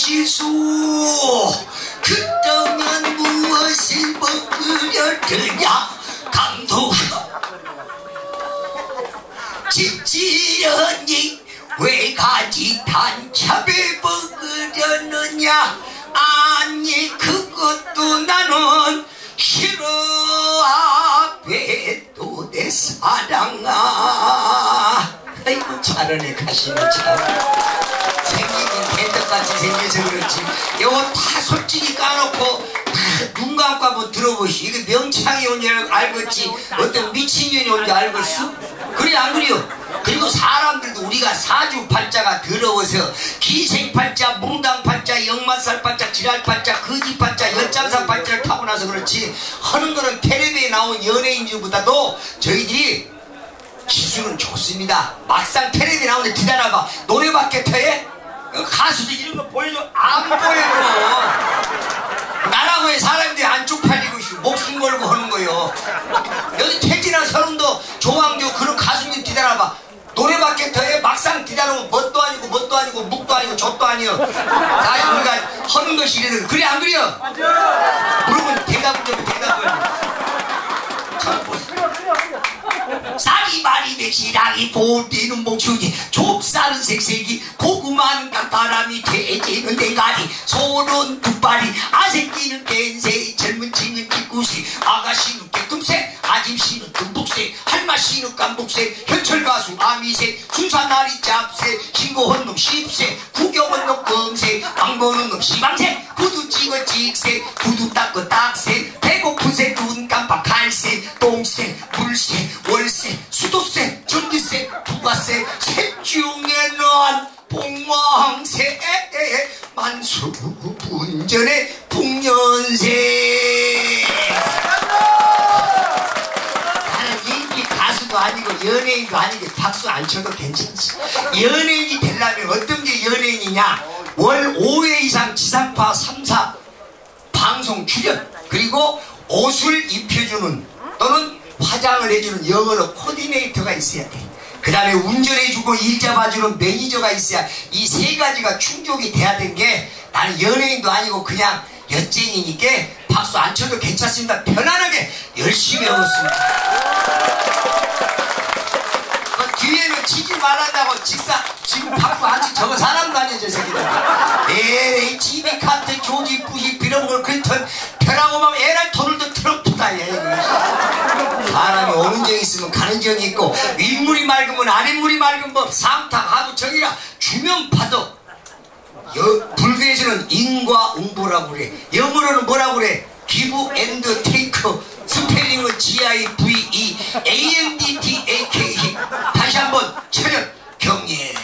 실수 그떠면 무엇을 먹으려 드냐 강도 집지연이 왜 가지 단참을 먹으려느냐 아니 그것도 나는 싫어 앞에도 내 사랑아 아이고 잘하네 가시는 참 생기긴 대덕같이 생겨서 그렇지 이거 다 솔직히 까놓고 눈 감고 한번 들어보시 이게 명창이 온 줄 알겠지 어떤 미친년이 온 줄 알겠어? 그래 안 그래요? 그리고 사람들도 우리가 사주팔자가 더러워서 기생팔자, 몽당팔자, 역마살팔자, 지랄팔자, 거지팔자, 엿장사팔자를 타고 나서 그렇지 하는 거는 텔레비에 나온 연예인들보다도 저희들이 기술은 좋습니다. 막상 텔레비에 나오는데 뒤다나봐 노래밖에 터해? 가수들 이런 거 보여줘 안 보여줘 나라고 해 사람들이 안 쪽팔리고 목숨 걸고 하는 거요. 여기 태진아 서른도 조항조 그런 가수님 뒤다나봐 노래밖에 더해 막상 뒤다놓으면 뭣도 아니고 뭣도 아니고 묵도 아니고 젖도 아니요. 다 우리가 하는 것이 이래서 그래 안 그래요? 물으면 대답을 좀 대답을 쌀이말이 백시랑이 보디는 목축이 좁쌀은 색색이 고구마는 깡바람이 돼지는 대가리 소는 두발이 아새끼는 댄새 젊은 친은 뒷구시 아가씨는 깨끔새 아짐씨는 듬북새 할마씨는 깜북새 현철가수 아미새 순사나리 짭새 신고한 놈 십새 구경한 놈 검새 망보는 놈 시방새 구두 찍어 찍새 구두 닦어 딱새 배고픈 새 눈 깜빡 갈새 똥새 물새 월세 수도세 전기세 부가세 셋 중에는 복망세 만수분전의 풍년세 나는 인기 가수도 아니고 연예인도 아니고 박수 안 쳐도 괜찮지. 연예인이 되려면 어떤 게 연예인이냐 월 5회 이상 지상파 3사 방송 출연 그리고 옷을 입혀주는 또는 화장을 해주는 영어로 코디네이터가 있어야 돼. 그 다음에 운전해주고 일 잡아주는 매니저가 있어야 이 세 가지가 충족이 돼야 된 게 나는 연예인도 아니고 그냥 엿쟁이니까 박수 안 쳐도 괜찮습니다. 편안하게 열심히 하고 있습니다. 뒤에는 치지 말란다고 지금 박수 안 치 저거 사람도 아니야 저 새끼들. 에이 지비 카트 조지 부시 빌어먹을 클턴 편하고 막 에랄 토를도 트럼프다 얘. 사람이 오는 정이 있으면 가는 정이 있고 윗물이 맑으면 아랫물이 맑은 법 상탁 하도 정이라 주면 파도. 불교에서는 인과응보라고 그래. 영어로는 뭐라고 그래? give and take. 스펠링은 G-I-V-E A-N-D-T-A-K. 다시 한번 철현 경례.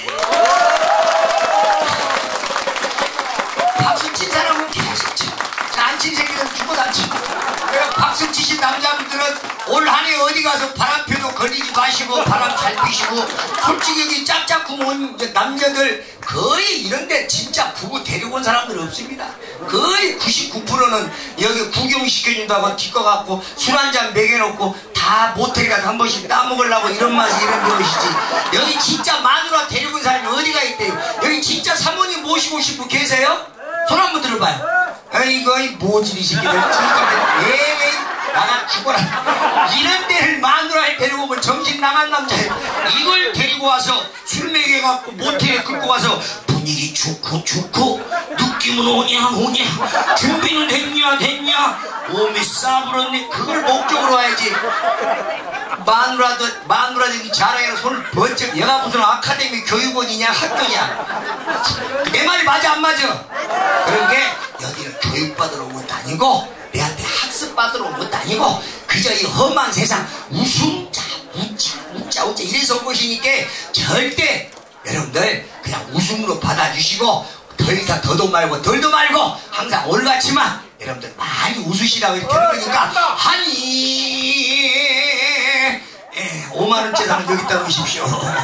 박수 친 사람은 계속 쳐. 안 친 새끼는 죽어도 안 치고. 박수 치신 남자분들은 올 한해 어디 가서 바람표도 걸리지 마시고 바람 잘 피시고. 솔직히 여기 짝짝꿍 온 남자들 거의 이런데 진짜 부부 데리고 온 사람들 없습니다. 거의 99%는 여기 구경시켜준다고 뒷거 갖고 술 한잔 먹여놓고 다 모텔에 가서 한 번씩 따먹으려고 이런 맛이 이런 것이지. 여기 진짜 마누라 데리고 온 사람이 어디가 있대요. 여기 진짜 사모님 모시고 오신 분 계세요? 손 한번 들어봐요. 아이고 이 모질이 새끼들 진짜 에이 나가 죽어라. 이런 데를 마누라를 데리고 오면 정신 나간 남자예요. 이걸 데리고 와서 술 먹여갖고 모텔에 끌고 와서 분위기 좋고 느낌은 오냐 준비는 됐냐 몸이 싸부렸네. 그걸 목적으로 와야지. 마누라들이 자랑해라 손을 번쩍. 얘가 무슨 아카데미 교육원이냐 학교냐. 내 말이 맞아 안 맞아? 그런 게 여기는 교육받으러 온 것도 아니고 내한테 학습받으러 온 것도 아니고 그저 이 험한 세상 웃음자 웃자 이래서 온 것이니까 절대 여러분들 그냥 웃음으로 받아주시고 더 이상 더도 말고 덜도 말고 항상 올같이만 여러분들 많이 웃으시라고 이렇게 하는 거니까 하니 5만원짜리 사면 여기다 놓으십시오.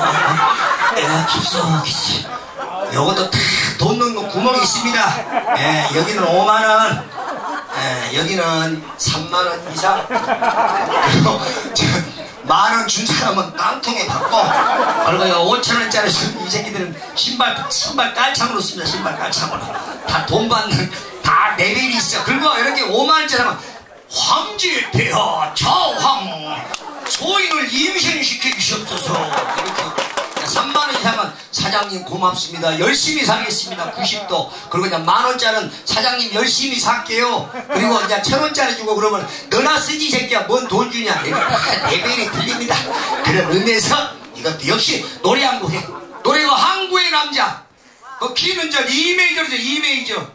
깊숙이 요것도 다 돈 넣는 구멍이 있습니다. 여기는 5만원 여기는 3만원 이상. 그리고 만원 준 사람은 깡통에 받고 그리고 5천원짜리 이 새끼들은 신발 깔창으로 씁니다. 신발 깔창으로 다 돈 받는 다 레벨이 있어. 그리고 이렇게 5만원짜리 하면 황제 폐하 좌황 소인을 임신시켜 주시옵소서 이렇게 3만원 이상은 사장님 고맙습니다. 열심히 사겠습니다. 90도. 그리고 그냥 만원짜리는 사장님 열심히 살게요. 그리고 그냥 1,000원짜리 주고 그러면 너나 쓰지 새끼야 뭔 돈 주냐. 이거 다 레벨이 들립니다. 그런 의미에서 이것도 역시 노래 한 곡 해. 노래가 항구의 남자. 키는 저 이메이저죠. 이메이저.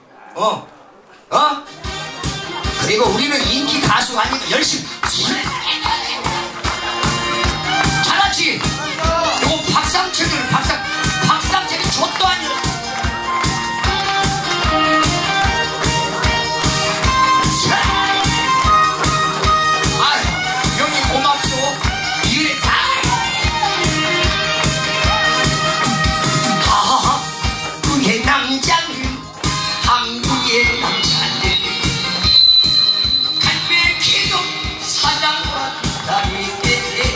그리고 우리는 인기 가수가 아니고 열심히 잘하지. 요거 박상철이는 박상철이 좆도 아니야. 아유 형님 고맙소. 이래 한국의 남자는 한국의 남자는 갈매기도 사랑과 다르게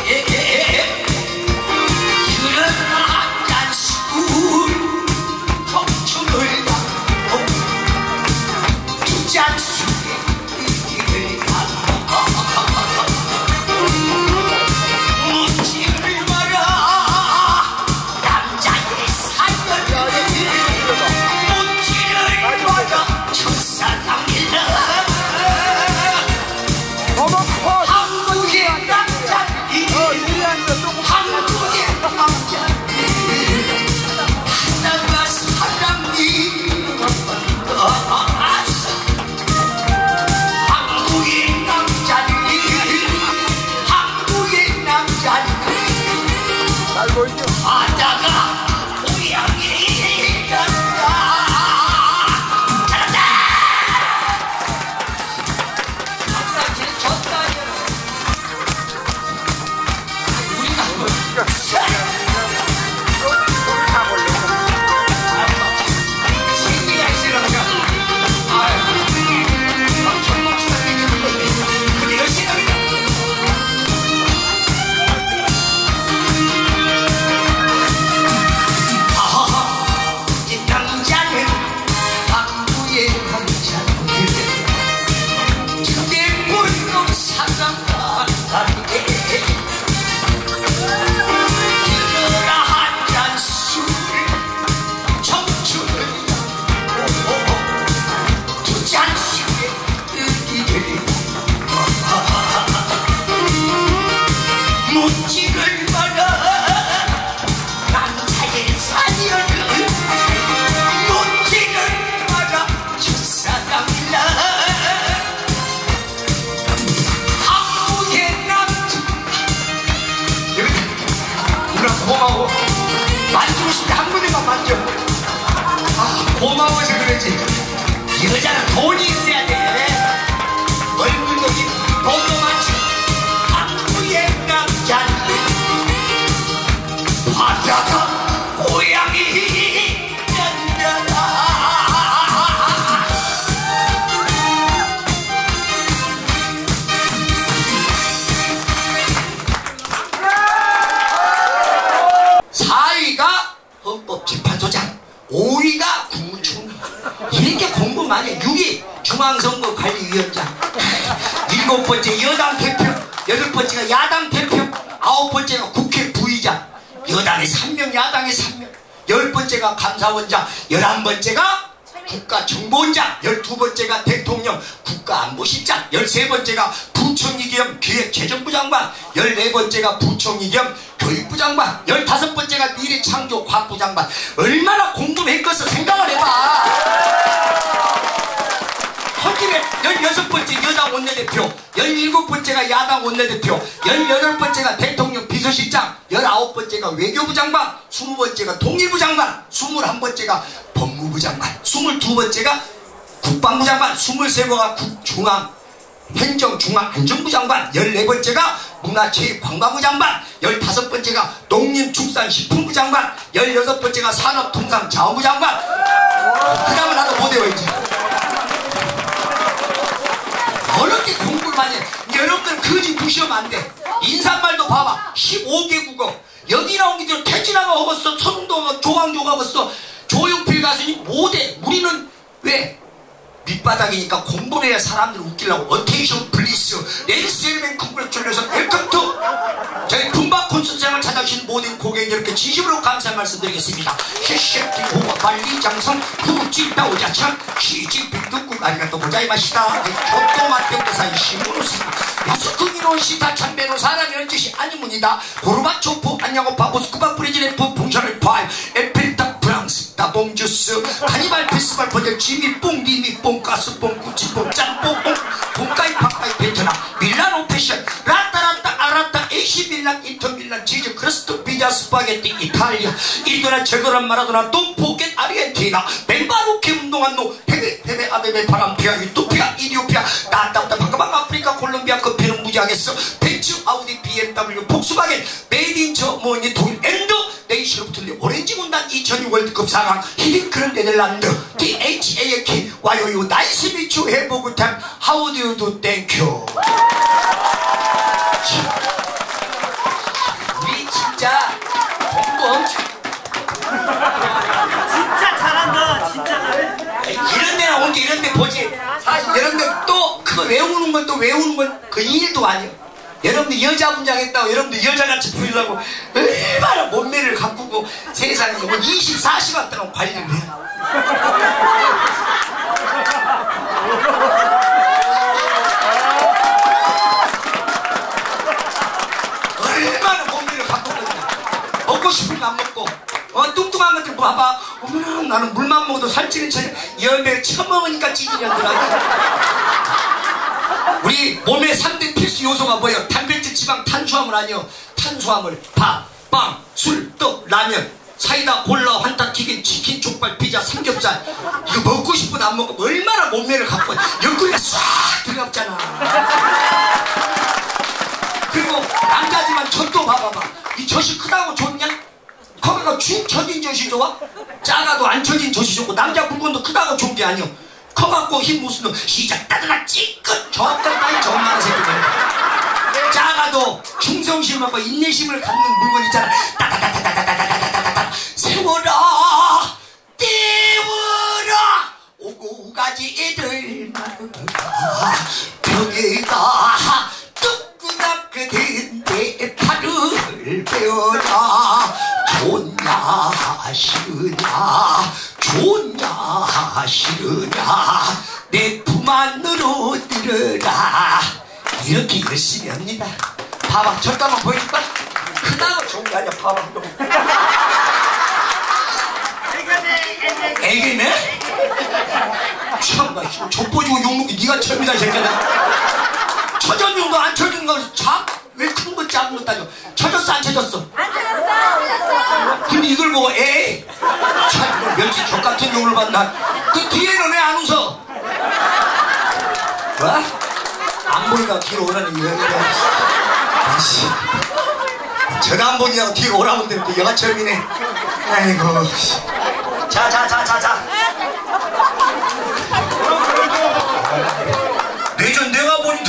만지고 싶다 한 군데만 만져. 고마워서 그러지. 여자는 돈이 있어야 돼. 얼굴도 있고 돈도 많지. 한국의 남자는 바다가 고향이 연달아. 헌법재판소장, 5위가 국무총리. 이렇게 공부 많이 해. 6위 중앙선거관리위원장, 7번째 여당 대표, 8번째가 야당 대표, 9번째가 국회 부의장. 여당에 3명, 야당에 3명. 10번째가 감사원장, 11번째가 국가정보원장, 12번째가 대통령 국가안보실장, 13번째가 부총리 겸 기획재정부 장관, 14번째가 부총리 겸 교육부 장관, 15번째가 미래창조과학부 장관. 얼마나 공부를 했겠어 생각을 해봐. 헌집에 16번째 여당 원내대표, 17번째가 야당 원내대표, 18번째가 대통령 비서실장, 19번째가 외교부 장관, 20번째가 통일부 장관, 21번째가 법무부 장관, 22번째가 국방부 장관, 23번째가 행정중앙안전부 장관, 14번째가 문화체육관광부 장관, 15번째가 농림축산식품부 장관, 16번째가 산업통상자원부 장관. 그 다음에 나도 못 외워야지. 어렵게 공부를 많이 해. 여러분들 거지 무시하면 안 돼. 인사말도 봐봐. 15개국어. 여기 나온 게 태진아가 먹었어. 선동가 조광조가 먹었어. 조용필 가수니 못해. 우리는 왜? 밑바닥이니까 공부를 해야 사람들을 웃기려고. 어테이션 플리스 레이스 에르멘 콩그레츄레이션 웰컴 투 저희 품바 콘서트장을 찾아주신 모든 고객 여러분께 진심으로 감사의 말씀드리겠습니다. 시시티 호가 빨리 장성 후국지 나오자참 시지 빈둥국 아리가또 고자이마시다. 교토마테오사이 시무노스 야스쿠미노 시타 참배노 사람이 언제시 아니문이다. 고르바초프 안녕오파 모스크바 프레지덴트 봉샤를 파이 에펠탑 프랑스 따봉주스 카니발 페스티벌 버들 지미뽕 니미뽕 가스뽕 구찌뽕 짬뽕 뽕까이 팍까이 베트남 밀라노 패션 라따라따 아라따 AC 밀란 인터 밀란 치즈 크러스트 피자 스파게티 이탈리아 이거나 저거란 마라도나 똥포켓 아르헨티나 벤바로케 운동한 노 페베 아베베 파람피아 유토피아 이디오피아 나따따 바카방 아프리카 콜롬비아 커피는 무지하겠어 벤츠 아우디 BMW 폭스바겐 메이드 인 저 뭐니 독일 엔더 네이시로부터 오렌지 군단 2006 월드컵 4강 히딩크는 네덜란드 DHAK 와요요 나이스 미추 해보구탄 하우디우도 땡큐. 우리 진짜 공부 엄청 진짜 잘한다. 진짜 잘해. 이런 데나 온 게 이런 데 보지. 사실 여러분들 또 그거 외우는 건 또 외우는 건 그 일도 아니야. 여러분들 여자 분장 했다고 여러분들 여자같이 보이려고 얼마나 몸매를 가꾸고 세상에 24시간 동안 관리를 해. 얼마나 몸매를 가꾸거든요. 먹고 싶은 거 안 먹고 뚱뚱한 것들 봐봐. 어머나 나는 물만 먹어도 살찌는 척 열매를 처먹으니까 찌질하더라고. 우리 몸의 3대 필수 요소가 뭐예요? 단백질, 지방, 탄수화물 아니요. 탄수화물, 밥, 빵, 술, 떡, 라면, 사이다, 콜라, 환타, 튀김, 치킨, 족발, 피자, 삼겹살. 이거 먹고 싶어도 안 먹고 얼마나 몸매를 갖고 옆구리가 싹 들어갔잖아. 그리고 남자지만 젖도 봐봐봐. 이 젖이 크다고 좋냐? 커가가 축 처진 젖이 좋아? 작아도 안 처진 젖이 좋고 남자 물건도 크다고 좋은 게 아니요. 커갖고 힘 무슨 놈 시작 따다닥 찌끗 저것들까지 정말 새끼들. 작아도 충성심을 갖고 인내심을 갖는 물건 있잖아. 따다다다다다다다다다다 세워라 띄워라 오고 가지 애들 벽에다 뚜꾸닥 내 팔을 빼어라. 좋냐 싫으냐 좋냐 싫으냐 내 품 안으로 들어라. 이렇게 열심히 합니다. 봐봐 저도 한번 보여줄까? 크다고 좋은 게 아니야. 봐봐 애기네? 참나 족보지고 욕먹기 네가 처음이다 새끼야. 처전용도 안 처진 거 왜 큰 거 작은 거 따져. 쳐졌어 안 쳐졌어? 안 쳐졌어. 근데 이걸 보고 에이 참 멸치 족같은 욕을 받나. 그 뒤에는 왜 안 웃어? 뭐? 안 보니까 뒤로 오라는 이유야. 아씨 저도 안 보니까 뒤로 오라면 되는데 여가철이네. 아이고 자 내전 내가 보니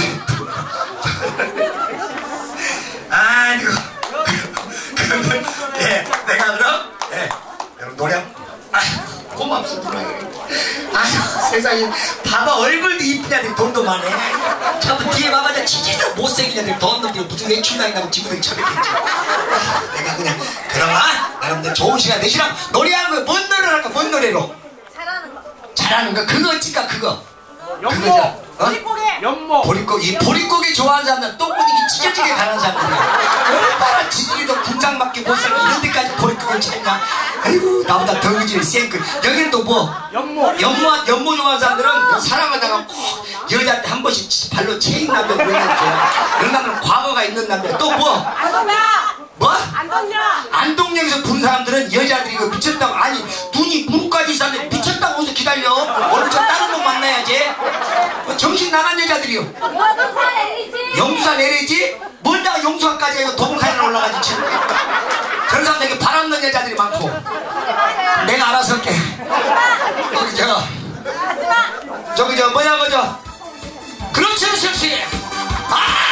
아이고 그러면 예 내가 그럼 예 여러분 노래 고맙습니다. 아휴 세상에 봐봐 얼굴도 이쁜 애들 돈도 많네. 참 뒤에 봐봐 치질도 못생긴 애들 돈 없는 데 무슨 외출당이라고 지구들이 쳐뱉겠지. 내가 그냥 그러나 여러분들 좋은 시간 되시라고 노래하는 거 뭔 노래를 할까? 뭔 노래로? 잘하는 거 그거 어찌까 그거 연모 보릿고개. 연모 보릿고기 보릿고기 좋아하는 사람들 똥구멍이 찢어지게 가는 사람들이야. 얼마나 지지리도 군장맞게 못 살고 이런 데까지 보릿고기를 찾냐. 아이고 나보다 더 그지 쌩글. 여기는 또 뭐 연모 연모 좋아하는 사람들은 사랑하다가 꼭 여자한테 한 번씩 발로 체인 남자 보이는 거야. 이런 남자는 과거가 있는 남자. 또 뭐? 뭐? 안동역에서 부른 사람들은 여자들이 이거 미쳤다고. 아니 눈이 무릎까지 있었는데 미쳤다고 어디서 기다려. 오늘 저 다른 놈 만나야지. 정신 나간 여자들이요. 영수산 LG? 멀다가 용수산까지 해서 도봉산에 올라가지. 그런 사람 되게 바람는 여자들이 많고. 내가 알아서 할게. 저기 저 뭐냐 그저 그렇지 그렇지. 아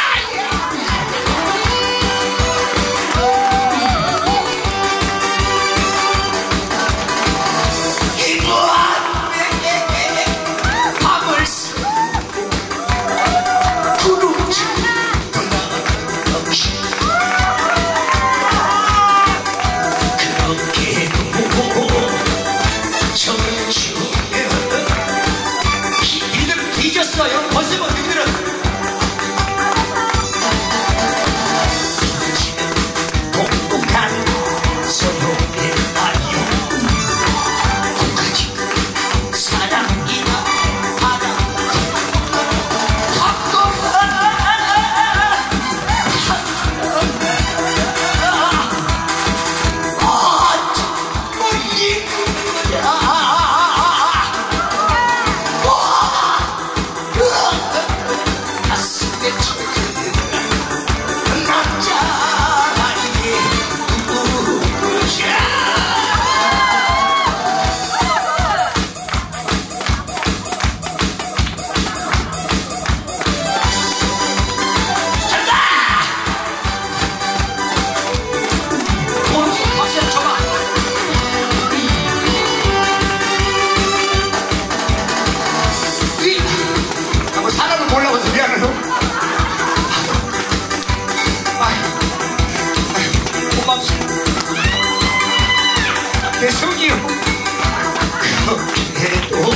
죄송해요. 그렇게도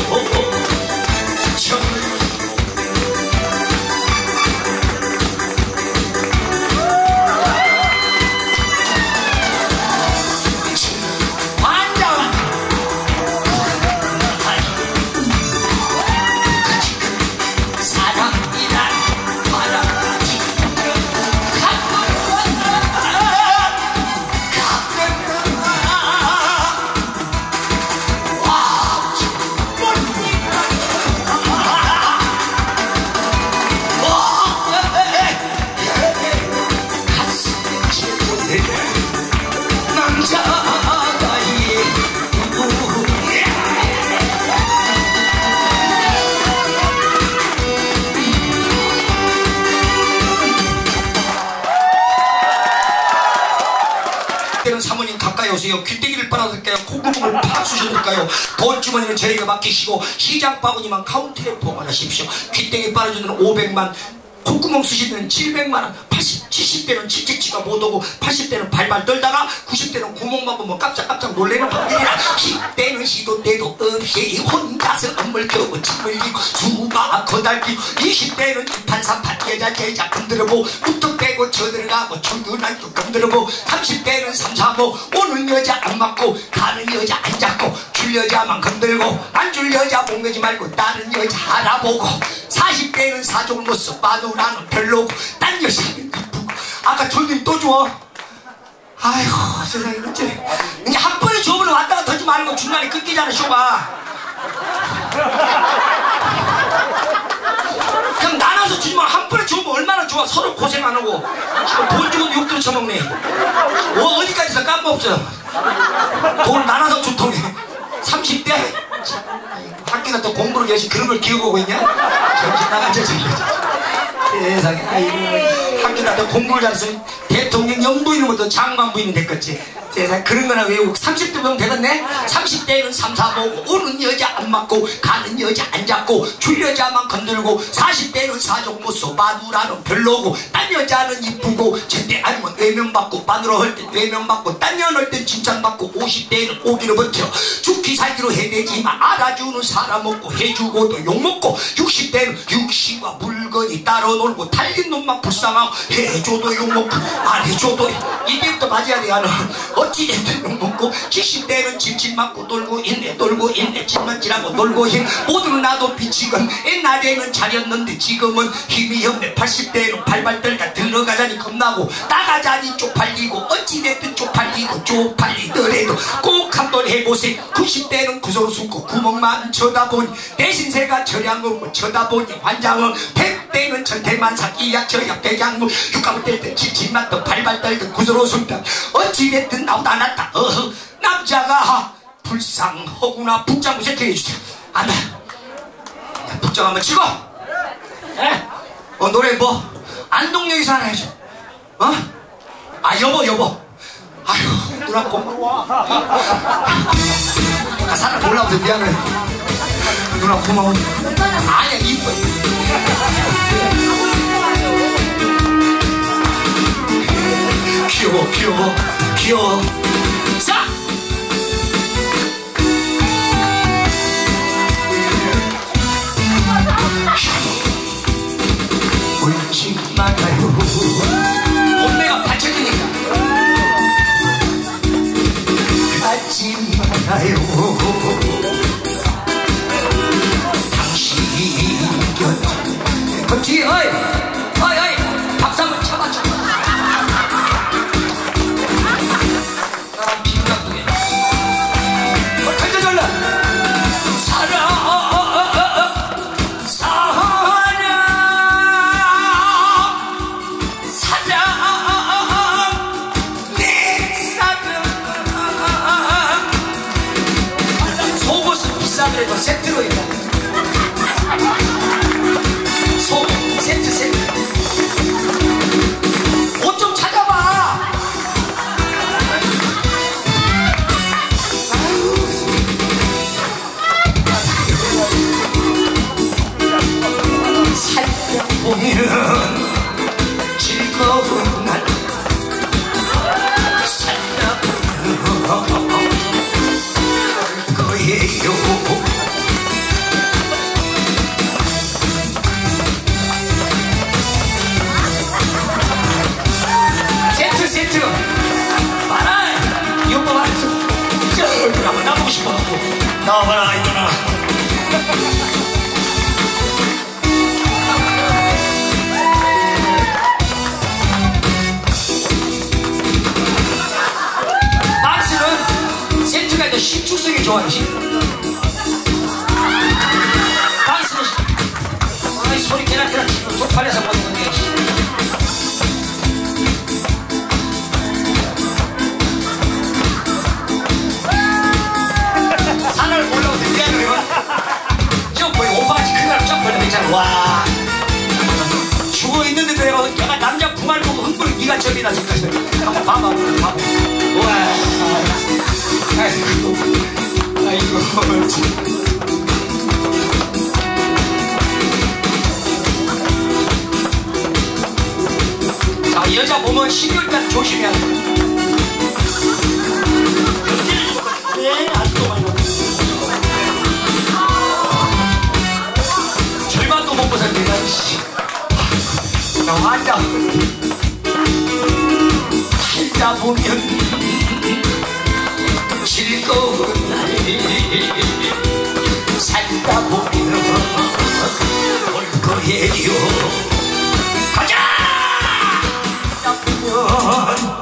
사모님 가까이 오세요. 귀때기를 빨아드릴까요? 콧구멍을 팍 쑤셔드릴까요? 돈주머니는 저희가 맡기시고 시장 바구니만 카운터에 보관하십시오. 귀때기 빨아주는 500만, 콧구멍 쑤시는 700만원, 70대는 칙칙치가 못오고 80대는 발발 떨다가 90대는 구멍만 보면 깜짝깜짝 놀래는 방법이라 10대는 시도 때도 없이 혼자서 엄물 켜고 침을 흘리고 수박 거달기고 20대는 이판삼판 여자 제자 흔들어보고 무턱대고 쳐들어가고 출근하고 흔들어보고 30대는 삼사모 오는 여자 안 맞고 가는 여자 안 잡고 줄 여자만 건들고 안 줄 여자 목매지 말고 다른 여자 알아보고 40대는 사족을 못써 봐도 나는 별로고 딴 여자는 이쁘고 아까 졸더니 또 줘. 아이고 세상에 어째 이제 한 번에 줘보면 왔다 갔다 하지 말고 중간에 끊기잖아 쇼가. 그냥 나눠서 주지 마. 한 번에 줘보면 얼마나 좋아. 서로 고생 안 하고 돈 주고도 욕들 쳐먹네. 어디까지서 깜빡없어. 돈 나눠서 주통해. 30대? 학교 갔다 공부를 열심히 그런 걸 기억하고 있냐? 정신 나가죠 세상에. 아이고 학교 갔다 공부를 잘해서 대통령 영부인은 것도 장관 부인은 됐겠지. 세상에 그런 거나 외우고 30대면 되겠네? 30대는 삼사보고 오는 여자 안 맞고 가는 여자 안 잡고 줄 여자만 건들고 40대는 사족 못써 마누라는 별로고 딴 여자는 이쁘고 절대 아니면 외면받고 마누라 할 땐 외면받고 딴 년 할 땐 칭찬받고 50대는 오기로 버텨 죽기 살기로 해내지만 알아주는 사람 없고 해주고도 욕먹고 60대는 육신과 물건이 따로 놀고 달린 놈만 불쌍하고 해줘도 욕먹고 안 해줘도 이때부터 맞아야 돼. 나는 어찌됐든 욕먹고 70대는 짐질 맞고 놀고 있네 짐만질하고 놀고 힘 모두는 나도 미치건 옛날에는 잘했는데 지금은 힘이 없네. 80대는 발발 떨다 들어가자니 겁나고 나가자니 쪽팔리고 어찌됐든 쪽팔리더라도 꼭 한번 해보세요. 90대는 구석으로 숨고 구멍만 쳐다보니 대신 새가 저량을 쳐다보니 환장은 100대는 전태만사 이약저약 대장무 육감을 뗄때 칠칠맞던 발발 떨던 구석으로 숨다 어찌됐든 나보다 낫다. 남자가 불쌍하구나. 북장구 세팅해주세요. 안돼 북장 한번 치고 노래 뭐 안동역에서 하나 해줘. 아 여보 아휴 누나 고마워. 사람 몰라서 미안해. 누나 고마워. 아니야 이뻐. 귀여워. 자! 울지 말아요. 몸매가 받쳐지니까 가지 말아요. 당신 곁에 그렇지. 어이 박수 한번 쳐봐줘. 세트로 있다. 세트. 옷 좀 찾아봐. 살펴보면 즐거운 날 살펴보면 하고 싶어갖고 나와봐라 이놈아. 댄스는 세트가 있는 신축성이 좋아요. 댄스는 아이 소리 개나개나 쪽팔려서 보는 건데. 산을 올라오서 미안해요. 점프에 오빠같이 큰 사람 점프를 했잖아. 와 죽어있는데도 내가 남자 부말 보고 흥분이 니가 점이나 지금 한번 봐봐. 와 아이고 자 여자 보면 12월달 조심해야 돼. 네 아직도 많이 먹어. 절반도 못 벗었네. 나 앉아 살다 보면 즐거운 날 살다 보면 올 거예요. 가자! 나쁘면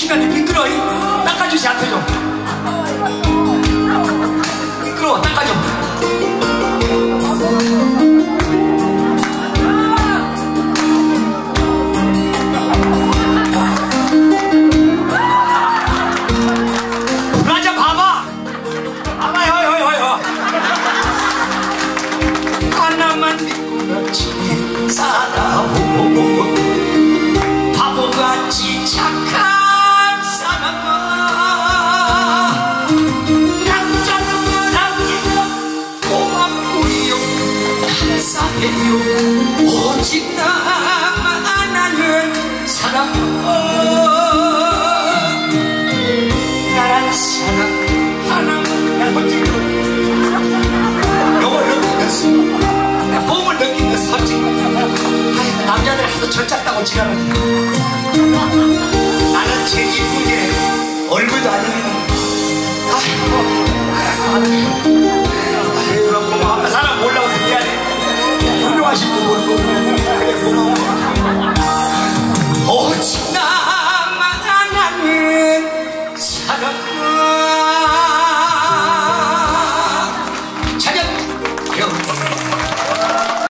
시간에 미끄러워. 닦아주세요, 앞에 좀. 미끄러워, 닦아줘. 브라자 봐봐. 봐봐요, 하나만 믿고 그렇지 살아오. 바보같이 착한 사람아, 남자는 남기가 고맙고요 감사해요. 오직 나만 아는 사람아, 나란 사람 하나만. 야, 솔직히 요걸 느끼면서 봄을 느끼면서 솔직히 남자들 하도 절짝다고 지랄하는데 나는 제 기분에 얼굴도 아니고. 아이고